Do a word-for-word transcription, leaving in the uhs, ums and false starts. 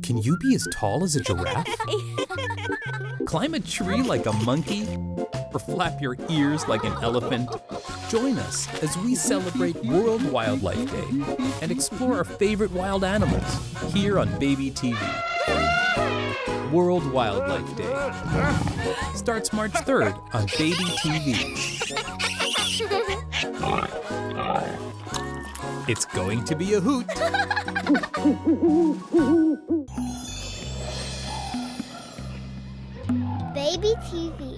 Can you be as tall as a giraffe? Climb a tree like a monkey? Or flap your ears like an elephant? Join us as we celebrate World Wildlife Day and explore our favorite wild animals here on BabyTV. World Wildlife Day starts March third on BabyTV. It's going to be a hoot. BabyTV.